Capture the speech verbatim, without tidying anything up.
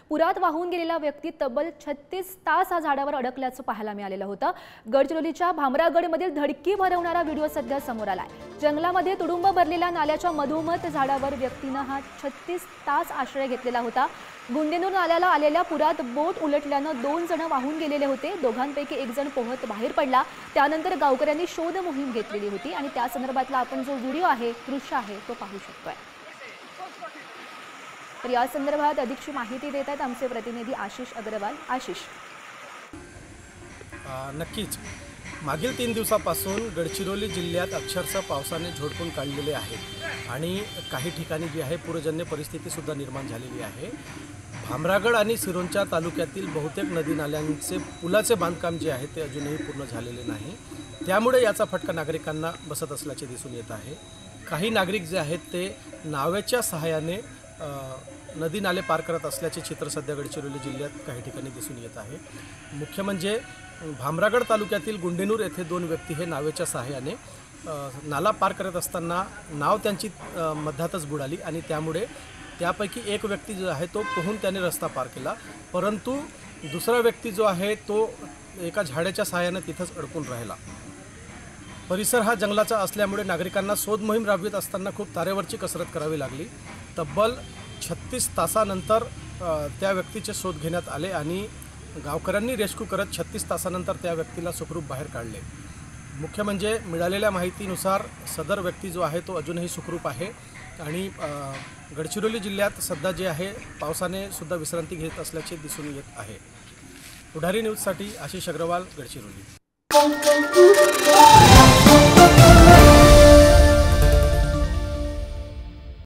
पुरात वाहून गेलेला व्यक्ती तब्बल छत्तीस तास हा झाडावर अडकल्याचं पाहायला मिळालेलं होतं। गडचिरोलीच्या भामरागडमधील धडकी भरवणारा व्हिडिओ सध्या समोर आलाय। जंगलामध्ये तुडुंब भरलेल्या नाल्याच्या मधोमध झाडावर व्यक्तीनं हा छत्तीस तास आश्रय घेतलेला होता। गुंडेनूर नाल्याला आलेल्या पुरात बोट उलटल्यानं दोन जण वाहून गेलेले होते। दोघांपैकी एक जण पोहत बाहेर पडला। त्यानंतर गावकऱ्यांनी शोध मोहीम घेतलेली होती आणि त्या संदर्भातला आपण जो व्हिडिओ आहे, दृश्य आहे, तो पाहू शकतोय। तर या संदर्भात अधिकची माहिती देत आहेत आमचे प्रतिनिधी आशिष अग्रवाल। आशिष, नक्कीच मागील तीन दिवसापासून गडचिरोली जिल्ह्यात अक्षरशः पावसाने झोडपून काढलेले आहे आणि काही ठिकाणी जी आहे पूरजन्य परिस्थिती सुद्धा निर्माण झालेली आहे। भामरागड आणि सिरोंचा तालुक्यातील बहुतेक नदी नाल्यांचे पुलाचे बांधकाम जे आहे ते अजूनही पूर्ण झालेले नाही। त्यामुळे याचा फटका नागरिकांना बसत असल्याचे दिसून येत आहे। काही नागरिक जे आहेत ते नावेच्या सहाय्याने नदी नाले पार करत असल्याचे चित्र सध्या गडचिरोली जिल्ह्यात काही ठिकाणी दिसून येत आहे। मुख्य म्हणजे भामरागड तालुक्यातील गुंडेनूर येथे दोन व्यक्ती हे नावेच्या सहाय्याने नाला पार करत असताना नाव त्यांची मध्यातच बुडाली आणि त्यामुळे त्यापैकी एक व्यक्ती जो आहे तो पोहून त्याने रस्ता पार केला, परंतु दुसरा व्यक्ती जो आहे तो एका झाडाच्या सहाय्याने तिथंच अडकून राहिला। परिसर हा जंगलाचा असल्यामुळे नागरिकांना शोध मोहीम राबवित असताना खूप तारेवरची कसरत करावी लागली। तब्बल छत्तीस तासानंतर त्या व्यक्तीचे शोध घेण्यात आले आणि गावकऱ्यांनी रेस्क्यू करत छत्तीस तासानंतर त्या व्यक्तीला सुखरूप बाहेर काढले। मुख्य म्हणजे मिळालेल्या माहितीनुसार सदर व्यक्ती जो आहे तो अजूनही सुखरूप आहे आणि गडचिरोली जिल्ह्यात सध्या जे आहे पावसाने सुद्धा विश्रांती घेत असल्याचे दिसून येत आहे। पुढारी न्यूजसाठी आशिष अग्रवाल, गडचिरोली।